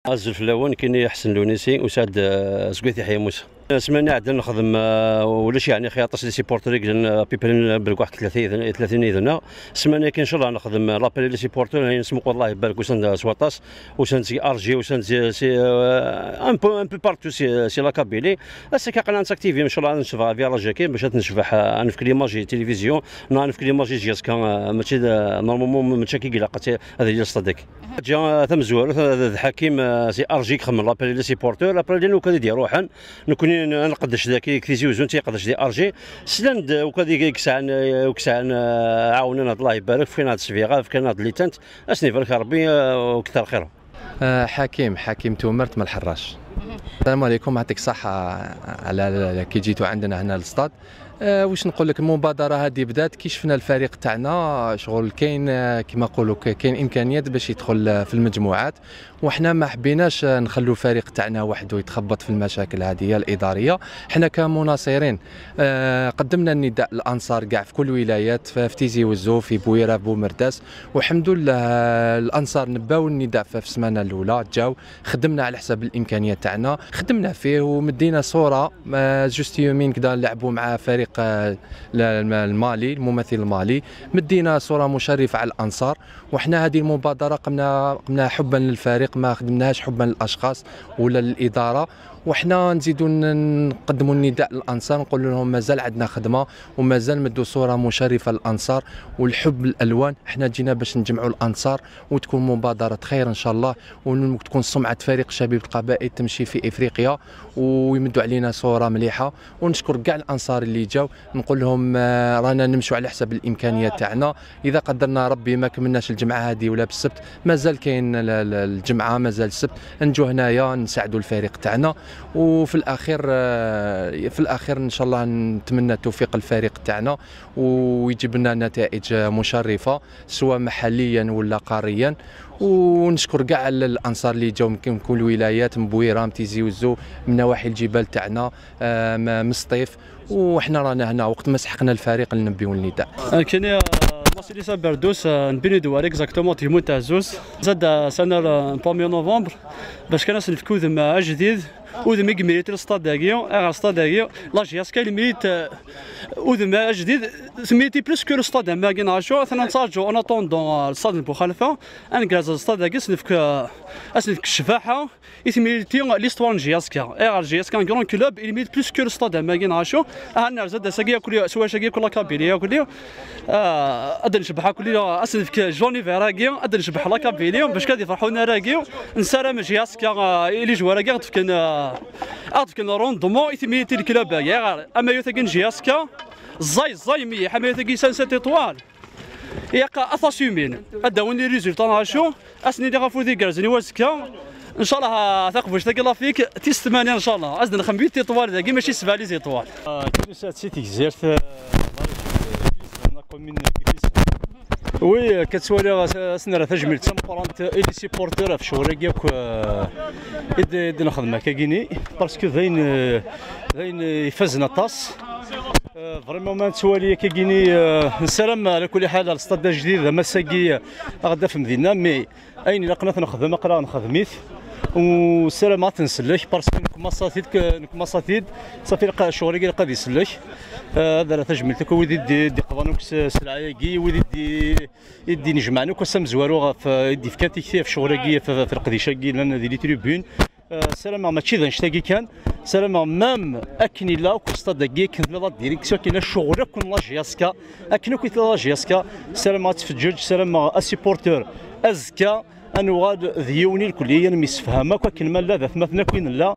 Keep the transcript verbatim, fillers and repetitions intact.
الزلف الاول كاين حسن لونيسي وسعد زكويتي حيا موسى. سمعنا عندنا نخدم ولا شي يعني خياطه لي سيبورتور بيبرين بالك واحد ثلاثين ثلاثين اذن سمعنا كاين ان شاء الله نخدم لابيل لي سيبورتور نسمو الله يبارك وسند سواطاس وسند سي ار جي وسند سي ان بو ان بو بارتو سي سي لا كابيلي اسا كقنا نساكتيفي ان شاء الله نشوفها في راجاكي باش نشوفها نفك ليماجي تلفزيون نفك ليماجي جياس كان ماشي نورمالمون ماشي كي قلاقات هذه هي الصديق جا ثم زوار حكيم سي ار جي خدم لابيل لي سيبورتور لابيل نو كذا ديال روحا نكون نقدش ذاك كيزي وزون تيقدش دي ار جي سلند وكذا كسعن وكسعن عاوننا الله يبارك فينا هاد السفيغه فينا هاد ليتانت اسني بارك ربي وكثر خيره. حكيم حكيم تومرت من الحراش. السلام عليكم، يعطيك الصحه على كي جيتوا عندنا هنا للستاد. أه واش نقول لك، المبادره هذه بدات كي شفنا الفريق تاعنا شغل كاين كما نقولوا كاين امكانيات باش يدخل في المجموعات، وحنا ما حبيناش نخلوا الفريق تاعنا وحده يتخبط في المشاكل هذه الاداريه. حنا كمناصرين أه قدمنا النداء للانصار كاع في كل ولايات، في تيزي وزو، في بويره، بومرداس، والحمد لله الانصار نباو النداء في السمانه الاولى، جاو خدمنا على حسب الامكانيات تاعنا، خدمنا فيه ومدينا صوره جوست يومين كذا نلعبوا مع فريق المالي، الممثل المالي، مدينا صوره مشرفه على الانصار. وحنا هذه المبادره قمنا قمنا حبا للفريق، ما خدمناهاش حبا للاشخاص ولا للاداره. وحنا نزيدوا نقدموا النداء للانصار، نقول لهم مازال عندنا خدمه ومازال مدوا صوره مشرفه للانصار والحب الالوان. حنا جينا باش نجمعوا الانصار وتكون مبادره خير ان شاء الله، وتكون سمعه فريق شبيب القبائل تمشي في افريقيا ويمدوا علينا صوره مليحه. ونشكر كاع الانصار اللي جاوا، نقول لهم رانا نمشوا على حسب الامكانيات تاعنا. اذا قدرنا ربي ما كملناش الجمعه هذه ولا بالسبت، مازال كاين الجمعه، مازال السبت، نجوا هنايا نساعدوا الفريق تاعنا. وفي الاخير في الاخير ان شاء الله نتمنى توفيق الفريق تاعنا ويجيب لنا نتائج مشرفه سواء محليا ولا قاريا. ونشكر كاع الانصار اللي جاوا من كل الولايات، من بويره، من تيزي وزو، من نواحي الجبال تاعنا، من سطيف. وحنا رانا هنا وقت ما سحقنا الفريق ننبيو النداء. كاين ماسيلي سابردوس نبيني دوار اكزاكتومون تيمون تاع زوز زاد سنه بروميير نوفمبر باش كان نسلف ذم جديد وذم يميت الستاد داكيو اغا ستاد داكيو لا جياس كاين ميت وذم جديد سميتي بلوس كو الستاد ما كاين عاشو ثنا نتاجو اون اتوندون الستاد المخالفه ان كاز الستاد داكي سلفك اسلفك الشفاحه يسميتي ليستوان جياسكا اغا جياسكا كرون كلوب يميت بلوس كو الستاد ما كاين عاشو انا زاد ساكيا كل سوا شاكيا كل كابيليا كل ادن نشبحها كل اسلفك جوني فيراكي ادن نشبح لا كابيليا باش كادي يفرحونا راكيو نسالم جياسكا اللي جوا راكي غتفكن غتفكن روندمون يتميتي الكلوب يا اما يوثاكن جياسكا زاي زاي مي حمايتك سانسات اطوال ياقا اثاسيومين اداوني ريزولتا ناشو اسني دي غافو دي كازني واسكا ان شاء الله ثاق واش تاكي فيك تيس ثمانية ان شاء الله ازدنا خمبيت اطوال ذاكي ماشي سبعة لي اطوال كنيسة سيتي زيرت كومين وي كتسوالي سنرا تجميل تمبرانت الي سيبورتور في شوراكي يد نخدم كاكيني باسكو ذاين ذاين يفزنا طاس فريمون ما نتسوالي كاكيني نسلم على كل حال الستاد الجديد مساكي غدا في مدينه مي اين لقنا نخدم اقرا نخدميت والسلام ما تنسلك باسكو نكما صاتيد نكما صاتيد صافي لقى شغلي قاد يسلك هذا راه تجملتك ويدي دي دي قوانوك سلعايكي ويدي دي يدي نجمعنو كسام زوارو في يدي في كانتي كثير في شغلكي في القديشاكي لان دي لي تريبون سلام ماشي ذا نشتاكي كان سلام مام اكني لا وكستاد كي كنت لا ديريكسيون كاين شغل كون لا جياسكا اكنو كيت لا جياسكا سلام تفجج سلام اسيبورتور ازكا انوغاد ذيوني الكليه ميسفهمك كلمه لا ذات مثنا كوين لا